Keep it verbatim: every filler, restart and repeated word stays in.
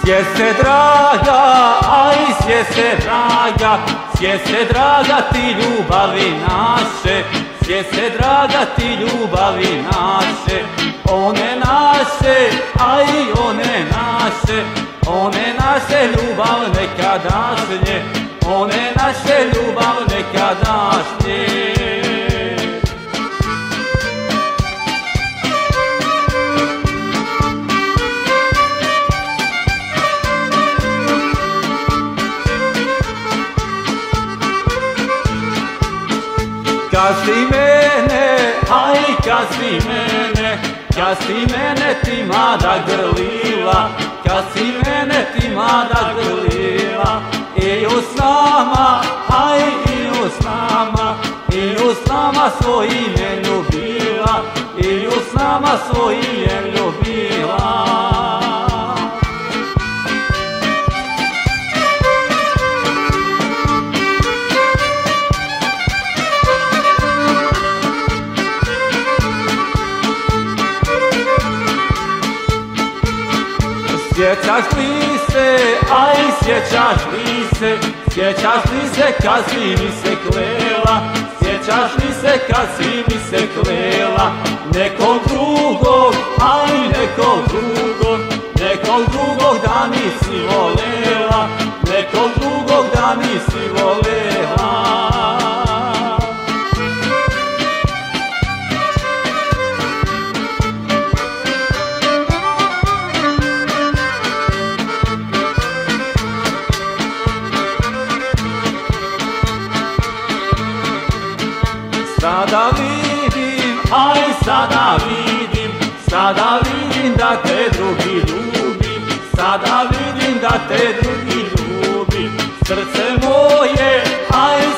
Sje se draga, aj sje se draga, sje se draga ti ljubavi naše, sje se draga ti ljubavi naše, one naše, aj one naše, one naše ljubav nekadašnje, one naše ljubav nekadašnje. Kaži mene, aj kaži mene, kaži mene ti mlada grlila, kaži mene ti mlada grlila, i s nama, aj i s nama, i s nama svojime ljubila, i s nama svojime ljubila. Sjećaš li se, aj sjećaš li se, sjećaš li se kad si mi se klela, sjećaš li se kad si mi se klela, nekog drugog, aj nekog drugog, nekog drugog da nisi volela, nekog drugog da nisi volela. Sada vidim, aj sada vidim, sada vidim da te drugi ljubi, sada vidim da te drugi ljubi, srce moje, aj